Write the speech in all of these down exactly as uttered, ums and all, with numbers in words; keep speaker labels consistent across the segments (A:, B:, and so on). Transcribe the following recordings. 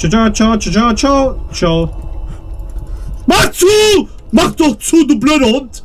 A: ciao, ciao, ciao, ciao, ciao. Mach zu! Mach doch zu, du blöder Hund!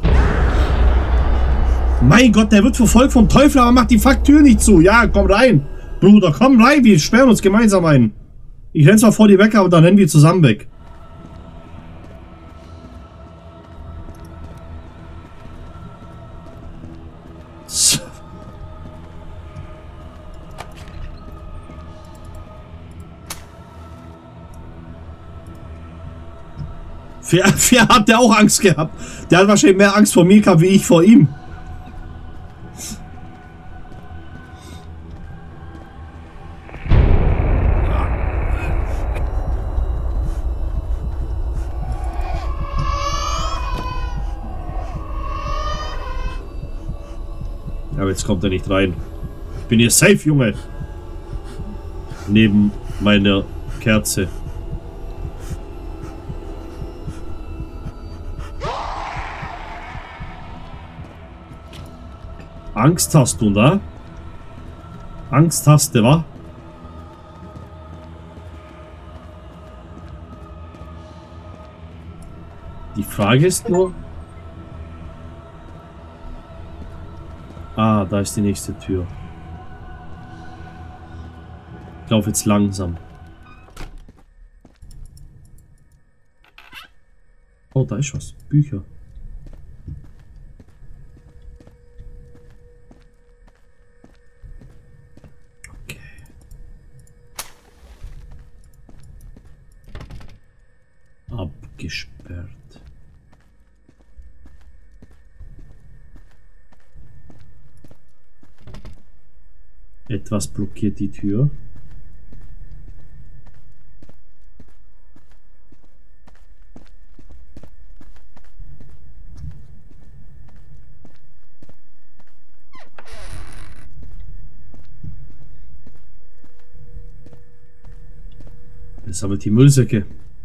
A: Mein Gott, der wird verfolgt vom Teufel, aber macht die Fuck-Tür nicht zu. Ja, komm rein. Bruder, komm rein, wir sperren uns gemeinsam ein. Ich renn zwar vor dir weg, aber dann rennen wir zusammen weg. So. Wer, wer hat der auch Angst gehabt? Der hat wahrscheinlich mehr Angst vor mir gehabt, wie ich vor ihm. Aber jetzt kommt er nicht rein. Ich bin hier safe, Junge. Neben meiner Kerze. Angst hast du, da? Angst hast du, wa? Die Frage ist nur... Ah, da ist die nächste Tür. Ich laufe jetzt langsam. Oh, da ist was. Bücher. Okay. Abgesperrt. Etwas blockiert die Tür. Er sammelt die Müllsäcke.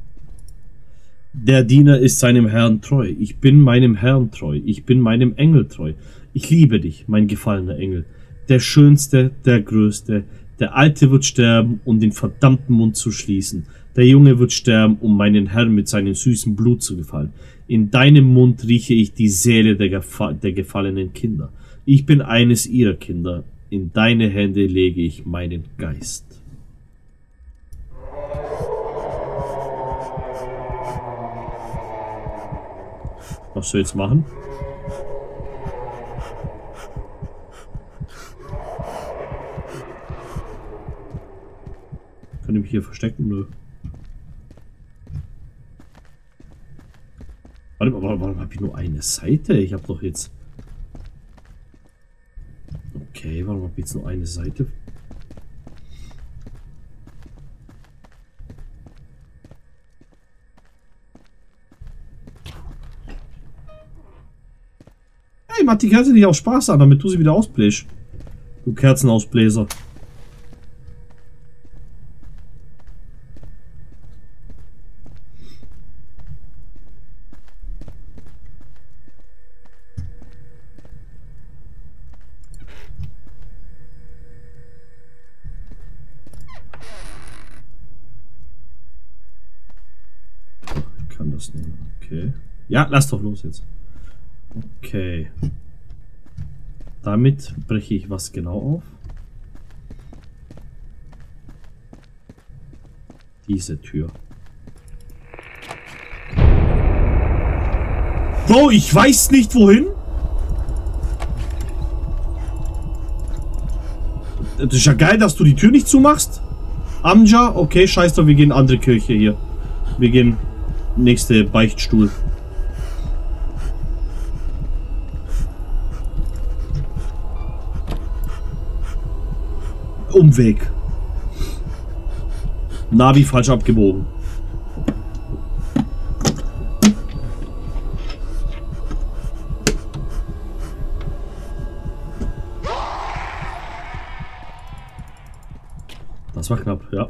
A: Der Diener ist seinem Herrn treu. Ich bin meinem Herrn treu. Ich bin meinem Engel treu. Ich liebe dich, mein gefallener Engel. Der Schönste, der Größte. Der Alte wird sterben, um den verdammten Mund zu schließen. Der Junge wird sterben, um meinen Herrn mit seinem süßen Blut zu gefallen. In deinem Mund rieche ich die Seele der, Gefa der gefallenen Kinder. Ich bin eines ihrer Kinder. In deine Hände lege ich meinen Geist. Was soll ich jetzt machen? Kann ich mich hier verstecken? Nö. Warte mal, warum habe ich nur eine Seite? Ich habe doch jetzt... Okay, warum habe ich jetzt nur eine Seite? Hey, mach die Kerze nicht auch Spaß an, damit du sie wieder ausbläst. Du Kerzenausbläser. Ich kann das nehmen. Okay. Ja, lass doch los jetzt. Okay. Damit breche ich was genau auf? Diese Tür. Bro, ich weiß nicht wohin. Das ist ja geil, dass du die Tür nicht zumachst. Amja, okay, scheiß doch, wir gehen in eine andere Kirche hier. Wir gehen nächste Beichtstuhl. Umweg. Navi falsch abgebogen. Das war knapp, ja.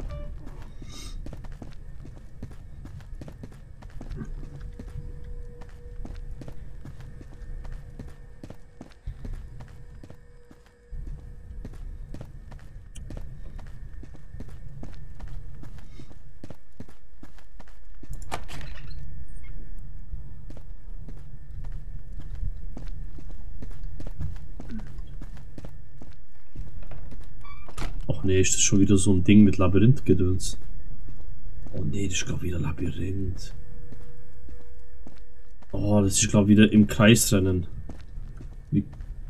A: Nee, ist das schon wieder so ein Ding mit Labyrinthgedöns? Oh nee, das ist glaube ich wieder Labyrinth. Oh, das ist glaube ich wieder im Kreisrennen. Wie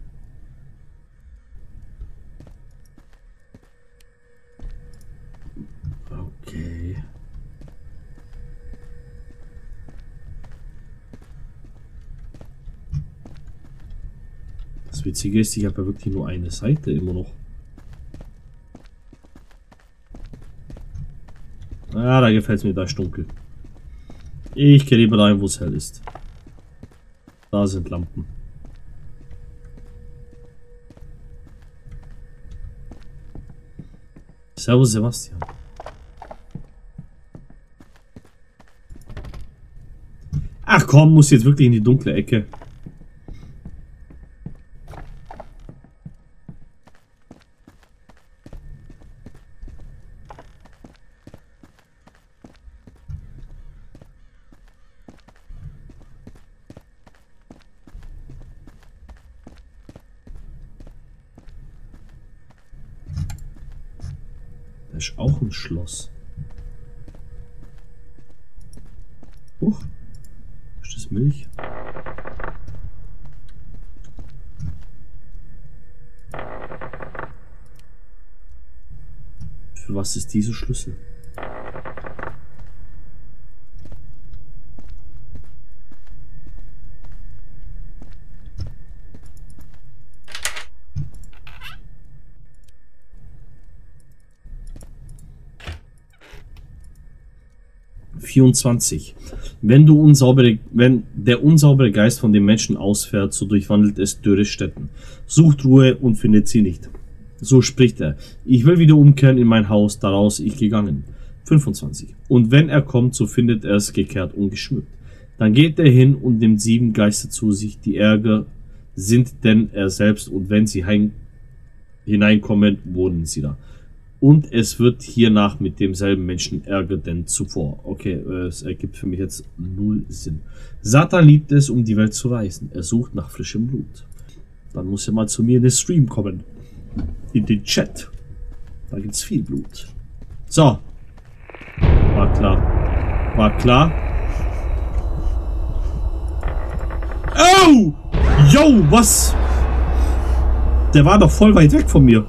A: okay. Das Witzige ist, ich habe ja wirklich nur eine Seite immer noch. Ah, da gefällt es mir, da ist dunkel. Ich gehe lieber dahin, wo es hell ist. Da sind Lampen. Servus Sebastian. Ach komm, muss jetzt wirklich in die dunkle Ecke. Da ist auch ein Schloss. Huch. Ist das Milch? Für was ist dieser Schlüssel? vierundzwanzig. Wenn du unsaubere, wenn der unsaubere Geist von dem Menschen ausfährt, so durchwandelt es dürre Stätten. Sucht Ruhe und findet sie nicht. So spricht er. Ich will wieder umkehren in mein Haus, daraus ich gegangen. fünfundzwanzig. Und wenn er kommt, so findet er es gekehrt und geschmückt. Dann geht er hin und nimmt sieben Geister zu sich, die Ärger sind denn er selbst, und wenn sie heim, hineinkommen, wohnen sie da. Und es wird hiernach mit demselben Menschen Ärger denn zuvor. Okay, es ergibt für mich jetzt null Sinn. Satan liebt es, um die Welt zu reisen. Er sucht nach frischem Blut. Dann muss er mal zu mir in den Stream kommen. In den Chat. Da gibt's viel Blut. So. War klar. War klar. Oh! Yo, was? Der war doch voll weit weg von mir.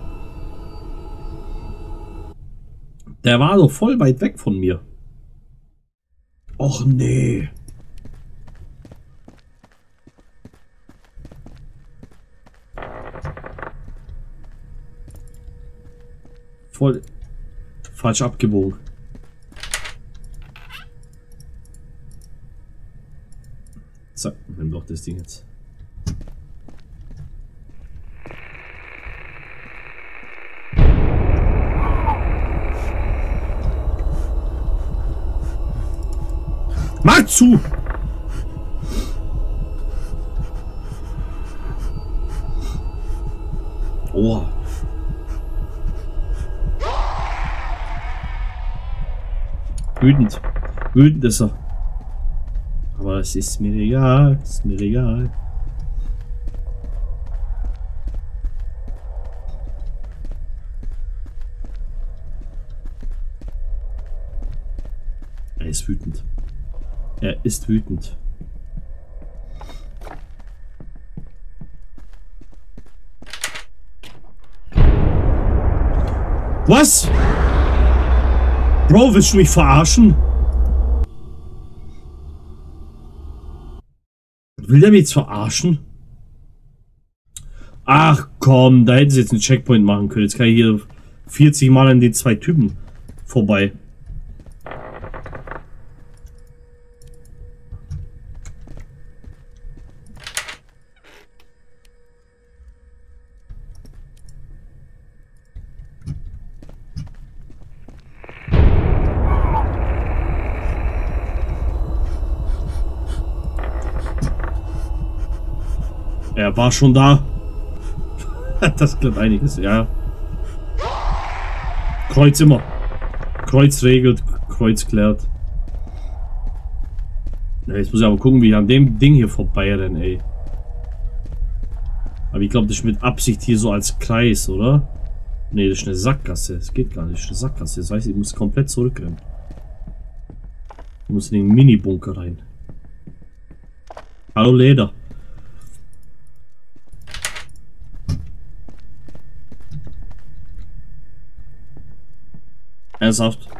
A: Der war doch voll weit weg von mir. Och nee. Voll falsch abgebogen. So, nimm doch das Ding jetzt. Mach zu! Oh. Wütend. Wütend ist er. Aber es ist mir egal. Es ist mir egal. Er ist wütend. Er ist wütend. Was? Bro, willst du mich verarschen? Will der mich jetzt verarschen? Ach komm, da hätten sie jetzt einen Checkpoint machen können. Jetzt kann ich hier vierzig Mal an den zwei Typen vorbei. Er war schon da. Das klärt einiges, ja. Kreuz immer. Kreuz regelt, Kreuz klärt. Ja, jetzt muss ich aber gucken, wie ich an dem Ding hier vorbei renne, ey. Aber ich glaube, das ist mit Absicht hier so als Kreis, oder? Nee, das ist eine Sackgasse. Das geht gar nicht. Das ist eine Sackgasse. Das heißt, ich muss komplett zurückrennen. Ich muss in den Mini-Bunker rein. Hallo Leder. Ernsthaft?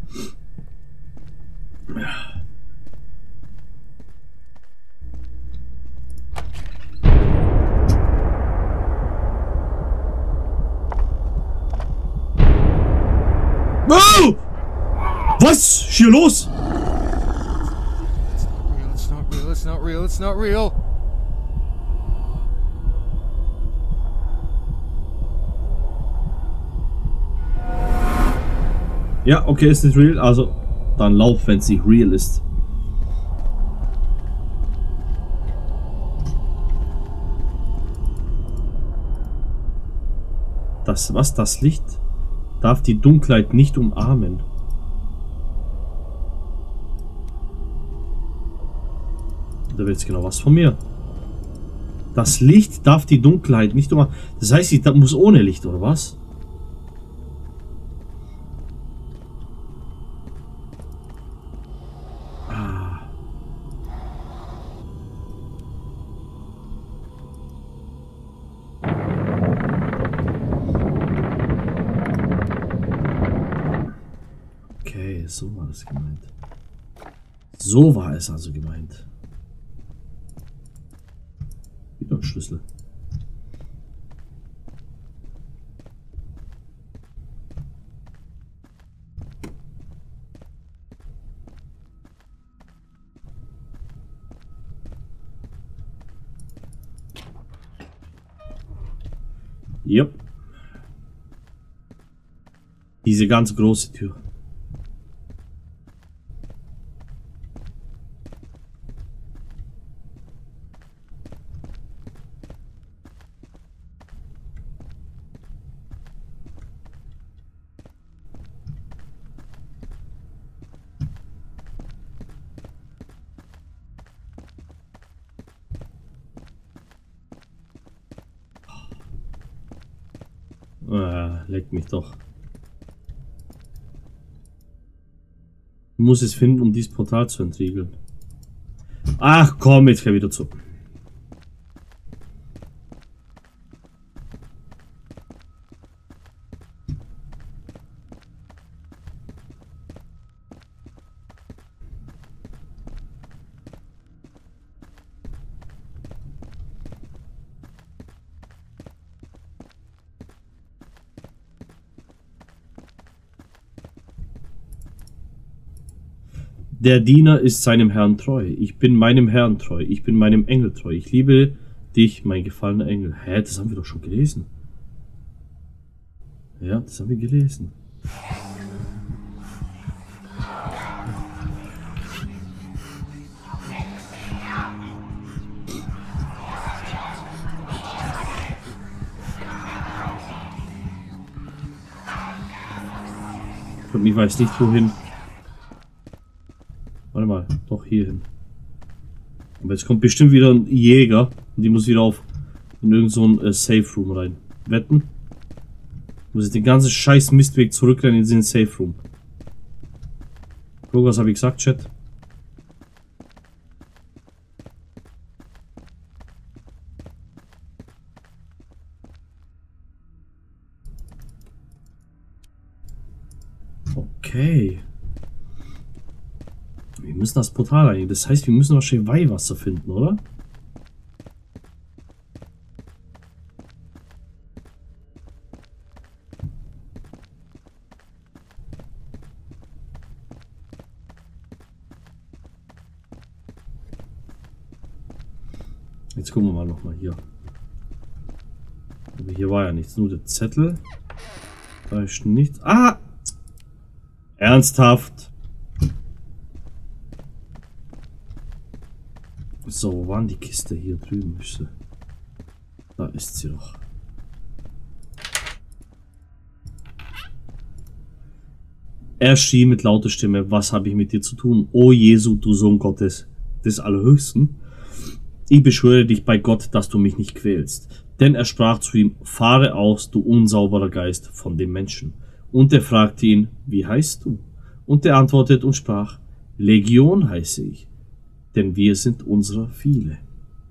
A: Oh! Was ist hier los?
B: It's not real, it's not real, it's not real.
A: Ja, okay, ist nicht real, also dann lauf, wenn es nicht real ist. Das, was, das Licht darf die Dunkelheit nicht umarmen. Da will jetzt genau was von mir. Das Licht darf die Dunkelheit nicht umarmen. Das heißt, ich muss ohne Licht, oder was? So war es gemeint. So war es also gemeint. Wieder ein Schlüssel. Yep. Diese ganz große Tür. Ah, leck mich doch. Ich muss es finden, um dieses Portal zu entriegeln. Ach komm, jetzt geh wieder zu. Der Diener ist seinem Herrn treu. Ich bin meinem Herrn treu. Ich bin meinem Engel treu. Ich liebe dich, mein gefallener Engel. Hä, das haben wir doch schon gelesen. Ja, das haben wir gelesen. Ich weiß nicht wohin. Warte mal, doch hier hin. Aber jetzt kommt bestimmt wieder ein Jäger und die muss wieder auf in irgendein so äh, Safe Room rein. Wetten? Muss ich den ganzen scheiß Mistweg zurückrennen in den Safe Room. Guck, was habe ich gesagt, Chat? Okay. Wir müssen das Portal rein. Das heißt, wir müssen wahrscheinlich Weihwasser finden, oder? Jetzt gucken wir mal nochmal hier. Aber hier war ja nichts. Nur der Zettel. Da ist nichts. Ah! Ernsthaft? So, wo waren die Kiste? Hier drüben ist sie. Da ist sie doch. Er schrie mit lauter Stimme: Was habe ich mit dir zu tun? O Jesu, du Sohn Gottes des Allerhöchsten. Ich beschwöre dich bei Gott, dass du mich nicht quälst. Denn er sprach zu ihm, fahre aus, du unsauberer Geist von dem Menschen. Und er fragte ihn, wie heißt du? Und er antwortete und sprach, Legion heiße ich, denn wir sind unserer viele.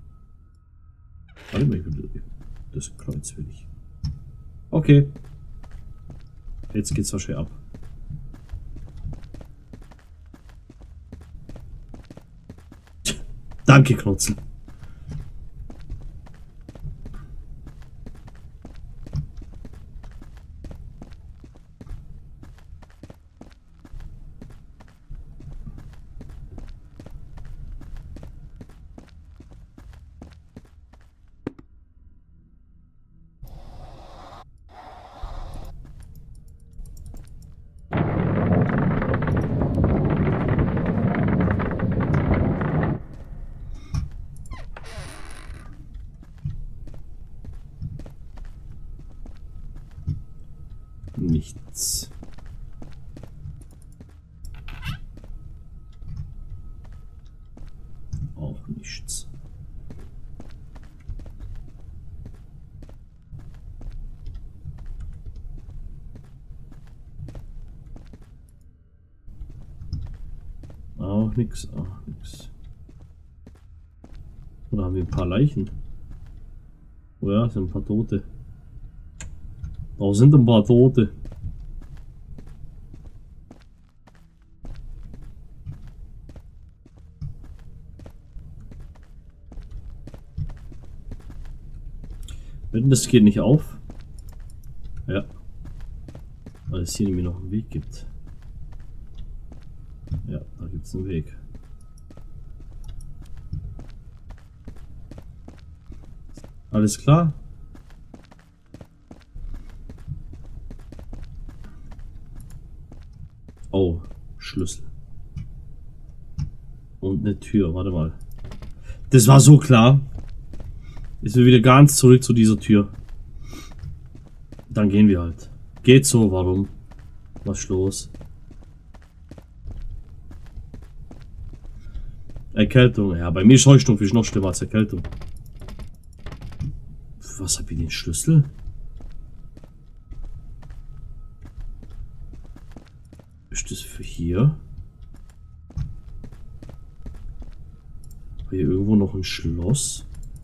A: Warte mal, das Kreuz will ich. Okay. Jetzt geht's wahrscheinlich ab. Danke, Knotzel. Nichts. Auch nichts. Auch nichts, auch nichts. Oder haben wir ein paar Leichen? Oh ja, sind ein paar Tote. Da sind ein paar Tote. Wenn das geht nicht auf. Ja. Weil es hier nämlich noch einen Weg gibt. Ja, da gibt es einen Weg. Alles klar? Oh, Schlüssel. Und eine Tür, warte mal. Das war so klar. Ist wir wieder ganz zurück zu dieser Tür. Dann gehen wir halt. Geht so, warum? Was ist los? Erkältung. Ja, bei mir ist Heuschnupfen ist noch schlimmer als Erkältung. Was hab ich den Schlüssel? Ist das für hier? War hier irgendwo noch ein Schloss?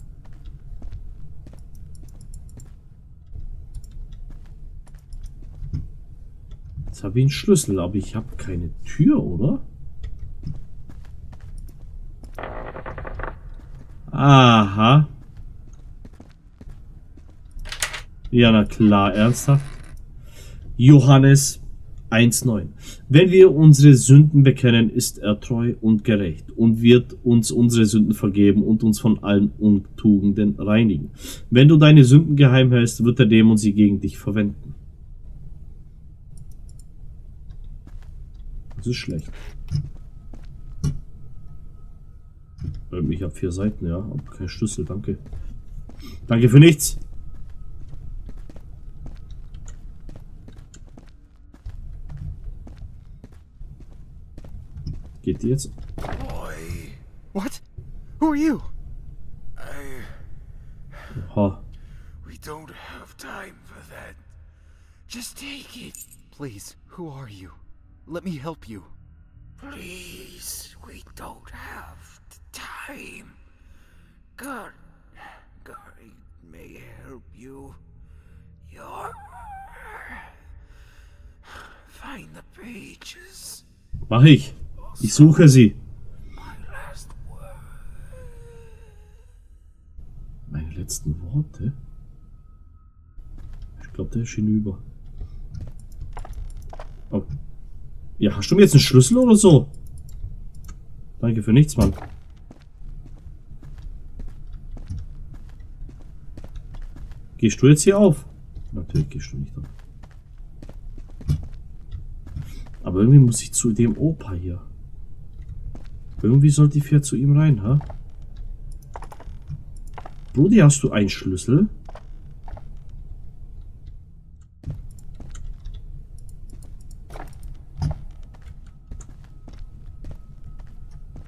A: Jetzt habe ich einen Schlüssel, aber ich habe keine Tür, oder? Aha. Ja, na klar, ernsthaft. Johannes eins neun. Wenn wir unsere Sünden bekennen, ist er treu und gerecht und wird uns unsere Sünden vergeben und uns von allen Untugenden reinigen. Wenn du deine Sünden geheim hältst, wird der Dämon sie gegen dich verwenden. Das ist schlecht. Ich habe vier Seiten, ja, aber kein Schlüssel, danke. Danke für nichts. Geht die jetzt?
B: Boy. What? Who are you? I...
A: Oha.
B: We don't have time for that. Just take it. Please, who are you? Let me help you. Please, we don't have time. God, God may help you. You're... Find the pages.
A: Mach ich. Ich suche sie. Meine letzten Worte? Ich glaube, der ist hinüber. Oh. Ja, hast du mir jetzt einen Schlüssel oder so? Danke für nichts, Mann. Gehst du jetzt hier auf? Natürlich gehst du nicht auf. Aber irgendwie muss ich zu dem Opa hier. Irgendwie sollte ich ja zu ihm rein, ha? Brudi, hast du einen Schlüssel?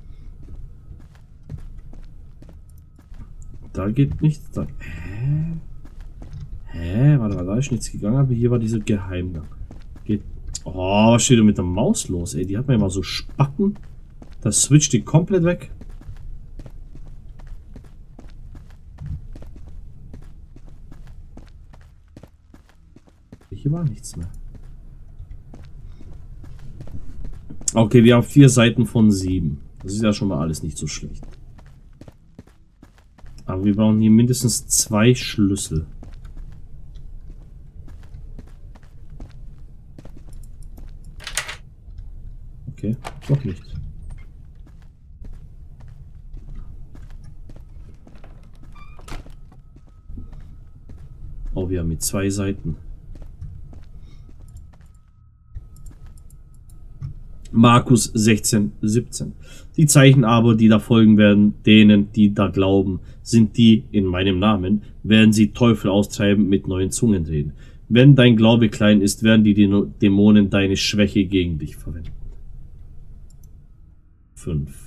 A: Da geht nichts. Da. Hä? Hä? Warte mal, da ist nichts gegangen, aber hier war dieser Geheimgang. Geht. Oh, was steht denn mit der Maus los, ey? Die hat mir immer so Spacken. Das switcht die komplett weg. Hier war nichts mehr. Okay, wir haben vier Seiten von sieben. Das ist ja schon mal alles nicht so schlecht. Aber wir brauchen hier mindestens zwei Schlüssel. Okay, doch nicht. Oh, wir haben mit zwei Seiten. Markus sechzehn, siebzehn. Die Zeichen aber, die da folgen werden, denen, die da glauben, sind die, in meinem Namen, werden sie Teufel austreiben, mit neuen Zungen reden. Wenn dein Glaube klein ist, werden die Dämonen deine Schwäche gegen dich verwenden. fünf.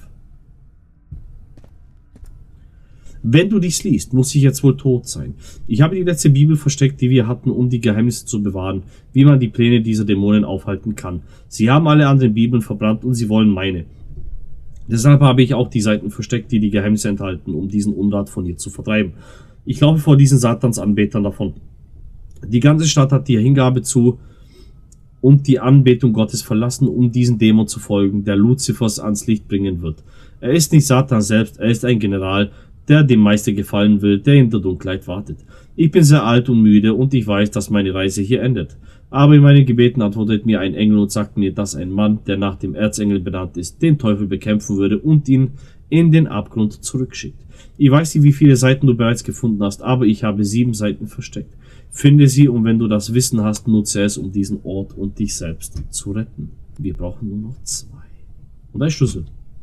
A: Wenn du dies liest, muss ich jetzt wohl tot sein. Ich habe die letzte Bibel versteckt, die wir hatten, um die Geheimnisse zu bewahren, wie man die Pläne dieser Dämonen aufhalten kann. Sie haben alle anderen Bibeln verbrannt und sie wollen meine. Deshalb habe ich auch die Seiten versteckt, die die Geheimnisse enthalten, um diesen Unrat von ihr zu vertreiben. Ich laufe vor diesen Satansanbetern davon. Die ganze Stadt hat die Hingabe zu und die Anbetung Gottes verlassen, um diesen Dämon zu folgen, der Luzifers ans Licht bringen wird. Er ist nicht Satan selbst, er ist ein General, der dem Meister gefallen will, der in der Dunkelheit wartet. Ich bin sehr alt und müde und ich weiß, dass meine Reise hier endet. Aber in meinen Gebeten antwortet mir ein Engel und sagt mir, dass ein Mann, der nach dem Erzengel benannt ist, den Teufel bekämpfen würde und ihn in den Abgrund zurückschickt. Ich weiß nicht, wie viele Seiten du bereits gefunden hast, aber ich habe sieben Seiten versteckt. Finde sie und wenn du das Wissen hast, nutze es, um diesen Ort und dich selbst zu retten. Wir brauchen nur noch zwei. Und ein Schlüssel.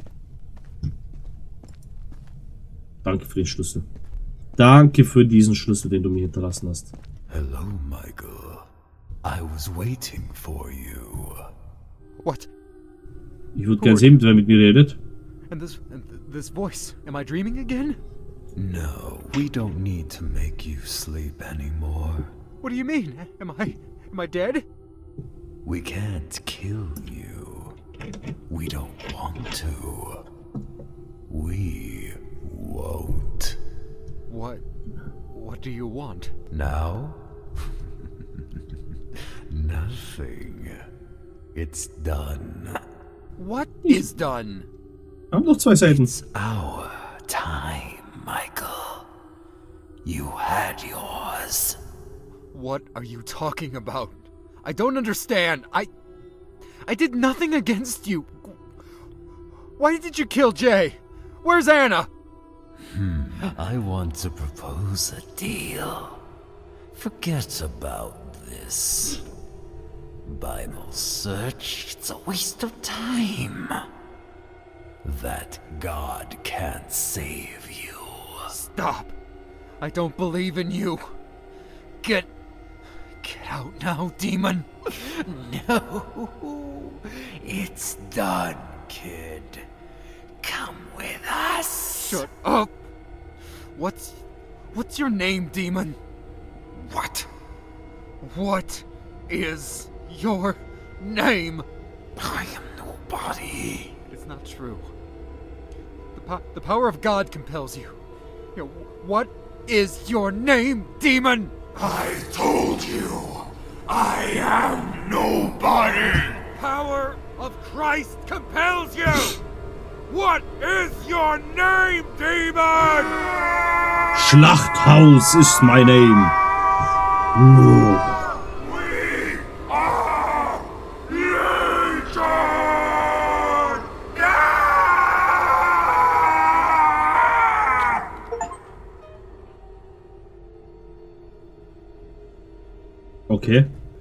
A: Danke für den Schlüssel. Danke für diesen Schlüssel, den du mir hinterlassen hast.
C: Hello, Michael. I was waiting for you.
B: What?
A: Ich würde gerne sehen, wer mit mir redet.
B: And this, and this voice. Am I dreaming again?
C: No, we don't need to make you sleep anymore.
B: What do you mean? Am I, am I dead?
C: We can't kill you. We don't want to. We won't.
B: What, what do you want?
C: Now? Nothing. It's done.
B: What is done?
A: Wir haben noch zwei Seiten.
C: It's our time, Michael. You had yours.
B: What are you talking about? I don't understand. I... I did nothing against you. Why did you kill Jay? Where's Anna?
C: Hmm. I want to propose a deal. Forget about this Bible search. It's a waste of time. That God can't save you.
B: Stop. I don't believe in you. Get... Get out now, demon.
C: No. It's done, kid. Come with us.
B: Shut up. What's... What's your name, demon? What? What is your name?
C: I am nobody.
B: It's not true. The, po the power of God compels you. You know, what is your name, demon?
C: I told you, I am nobody.
B: Power of Christ compels you! What is your name, demon?
A: Schlachthaus ist mein Name. Oh.
C: We are Legion!
A: Okay.